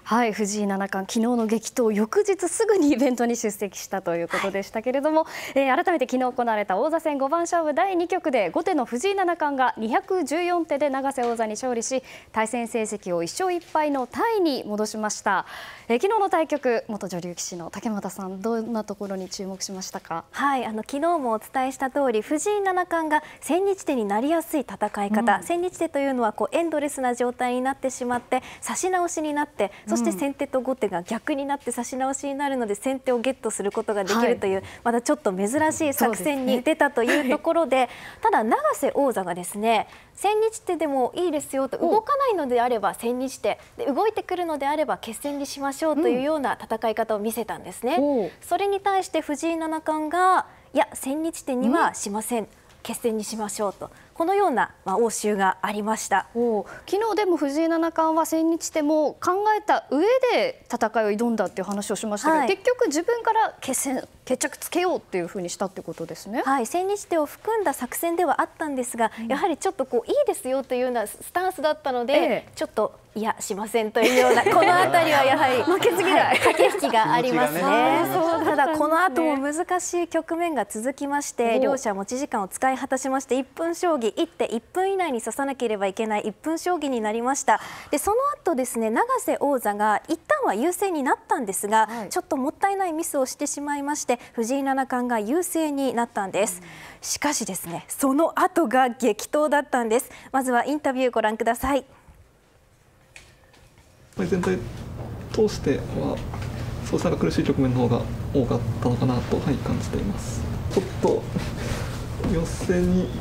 はい、藤井七冠、昨日の激闘、翌日すぐにイベントに出席したということでしたけれども、改めて昨日行われた王座戦五番勝負第2局で後手の藤井七冠が214手で永瀬王座に勝利し、対戦成績を1勝1敗のタイに戻しました。昨日の対局、元女流棋士の竹俣さん、どんなところに注目しましたか？ はい、昨日もお伝えした通り、藤井七冠が千日手になりやすい戦い方、千日手というのはエンドレスな状態になってしまって指し直しになって、そして先手と後手が逆になって指し直しになるので、先手をゲットすることができるという、まだちょっと珍しい作戦に出たというところで、ただ永瀬王座がですね、千日手でもいいですよと、動かないのであれば千日手で、動いてくるのであれば決戦にしましょうというような戦い方を見せたんですね。それに対して藤井七冠が、いや千日手にはしません、決戦にしましょうと、このような応酬がありました。 昨日でも藤井七冠は千日手も考えた上で戦いを挑んだっていう話をしましたけど、結局自分から決着つけようっていうふうにしたってことですね。 はい、千日手を含んだ作戦ではあったんですが、やはりちょっといいですよというようなスタンスだったので、ちょっといやしませんというような、このあたりはやはり負けず嫌い、駆け引きがありますね。ただこの後も難しい局面が続きまして、両者持ち時間を使い果たしまして、1分将棋、1手1分以内に指さなければいけない1分将棋になりました。でその後ですね、永瀬王座が一旦は優勢になったんですが、ちょっともったいないミスをしてしまいまして、藤井七冠が優勢になったんです。しかしですね、その後が激闘だったんです。まずはインタビューご覧ください。 全体通してはそうした苦しい局面の方が多かったのかなと、感じています。ちょっと予選に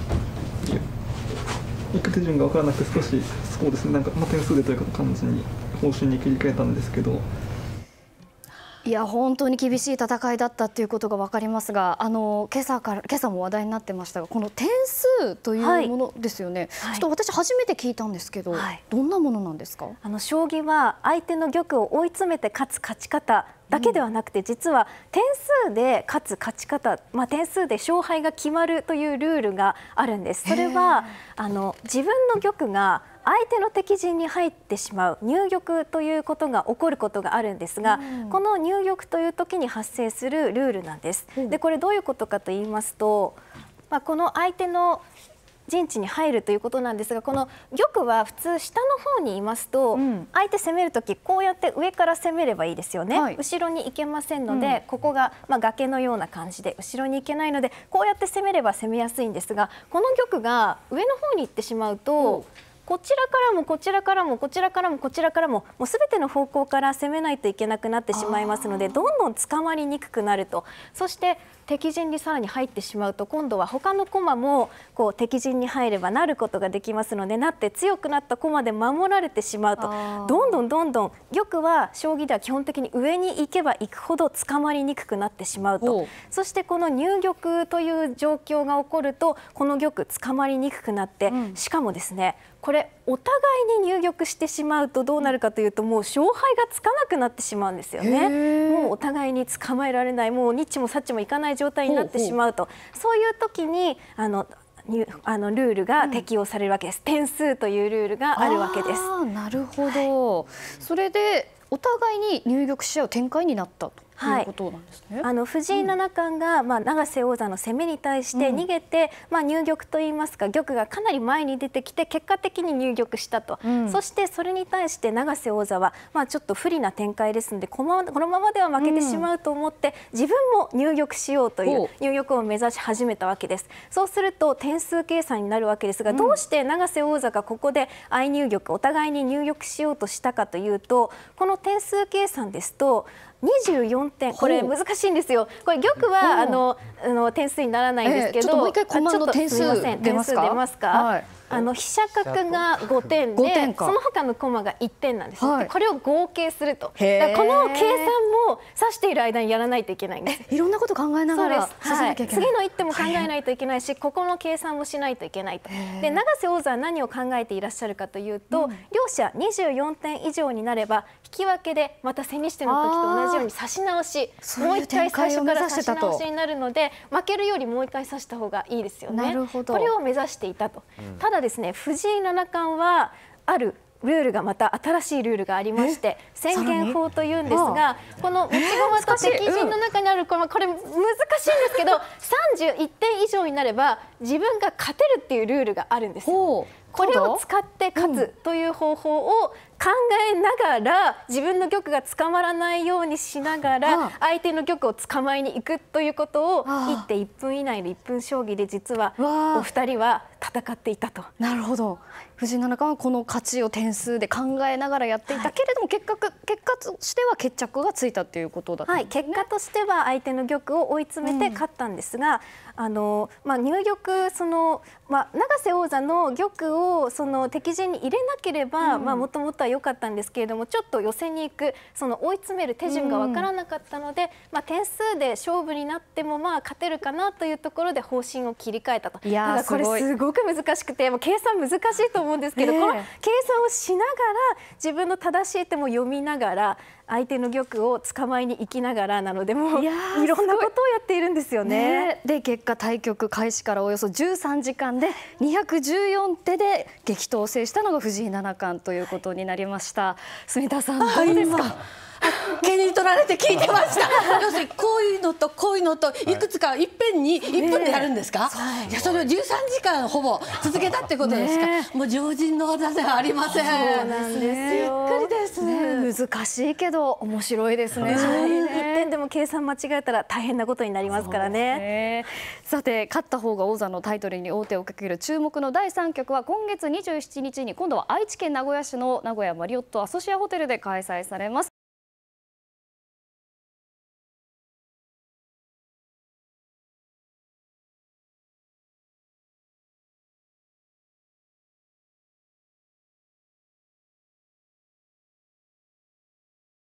行く手順が分からなくて、少しそうですね、点数でという感じに方針に切り替えたんですけど。 いや本当に厳しい戦いだったということが分かりますが、今朝も話題になってましたが、この点数というものですよね。ちょっと私初めて聞いたんですけど、どんなものなんですか？ 将棋は相手の玉を追い詰めて勝つ勝ち方だけではなくて、実は点数で勝つ勝ち方、点数で勝敗が決まるというルールがあるんです。それは自分の玉が相手の敵陣に入ってしまう入玉ということが起こることがあるんですが、この入玉という時に発生するルールなんです。でこれどういうことかと言いますと、この相手の陣地に入るということなんですが、この玉は普通下の方にいますと、相手攻めるときこうやって上から攻めればいいですよね。後ろに行けませんので、ここが崖のような感じで後ろに行けないので、こうやって攻めれば攻めやすいんですが、この玉が上の方に行ってしまうと、こちらからもこちらからもこちらからもこちらからも、もう全ての方向から攻めないといけなくなってしまいますので、どんどん捕まりにくくなると。そして敵陣にさらに入ってしまうと、今度は他の駒も敵陣に入ればなることができますので、なって強くなった駒で守られてしまうと、どんどん玉は将棋では基本的に上に行けば行くほど捕まりにくくなってしまうと。そしてこの入玉という状況が起こると、この玉捕まりにくくなって、しかもですね、これお互いに入玉してしまうとどうなるかというと、もう勝敗がつかなくなってしまうんですよね。もうお互いに捕まえられない、もうニッチもサッチもいかない状態になってしまうと、そういう時にルールが適用されるわけです。点数というルールがあるわけです。 なるほど、それでお互いに入玉し合う展開になったということなんですね。 藤井七冠が、永瀬王座の攻めに対して逃げて、入玉といいますか、玉がかなり前に出てきて結果的に入玉したと。そしてそれに対して永瀬王座は、ちょっと不利な展開ですので、このままでは負けてしまうと思って、自分も入玉しようという入玉を目指し始めたわけです。そうすると点数計算になるわけですが、どうして永瀬王座がここで相入玉、お互いに入玉しようとしたかというと、この点数計算ですと24点、これ難しいんですよ。これ玉は点数にならないんですけど、 もう一回駒の点数出ますか？ 飛車角が5点で、その他の駒が1点なんです。これを合計すると。この計算も指している間にやらないといけないんです。 いろんなこと考えながら指さなきゃいけない。 次の一手も考えないといけないし、ここの計算もしないといけないと。で永瀬王座は何を考えていらっしゃるかというと、両者24点以上になれば引き分けで、また千日手の時と同じように指し直し、もう一回最初から指し直しになるので、負けるよりもう一回指した方がいいですよね。これを目指していたと。ただですね、藤井七冠はあるルールがまた新しいルールがありまして、宣言法というんですが、この内側と敵陣の中にあるこれ難しいんですけど、31点以上になれば自分が勝てるっていうルールがあるんですよ。これを使って勝つという方法を考えながら、自分の玉が捕まらないようにしながら相手の玉を捕まえに行くということを1手1分以内の1分将棋で実はお二人は戦っていたと。 なるほど。藤井七冠はこの勝ちを点数で考えながらやっていたけれども、結果としては決着がついたということだったんですね。 結果としては相手の玉を追い詰めて勝ったんですが、入玉永瀬王座の玉を敵陣に入れなければもともとは良かったんですけれども、ちょっと寄せに行く追い詰める手順が分からなかったので、点数で勝負になっても勝てるかなというところで方針を切り替えたと。これすごく難しくて、計算難しいと思うんですけど、この計算をしながら自分の正しい手も読みながら相手の玉を捕まえに行きながらなので、もういろんなことをやっているんですよね。 で結果、対局開始からおよそ13時間で214手で激闘を制したのが藤井七冠ということになりました。住田さん、どうですか？ 毛に取られて聞いてました。要するにこういうのとこういうのといくつかいっぺんに1分でやるんですか？いや、それを13時間ほぼ続けたってことですか？もう常人の技ではありません。 そうなんですよ。 びっくりです。 難しいけど面白いですね。 1点でも計算間違えたら大変なことになりますからね。 さて、勝った方が王座のタイトルに王手をかける注目の第3局は今月27日に今度は愛知県名古屋市の名古屋マリオットアソシアホテルで開催されます。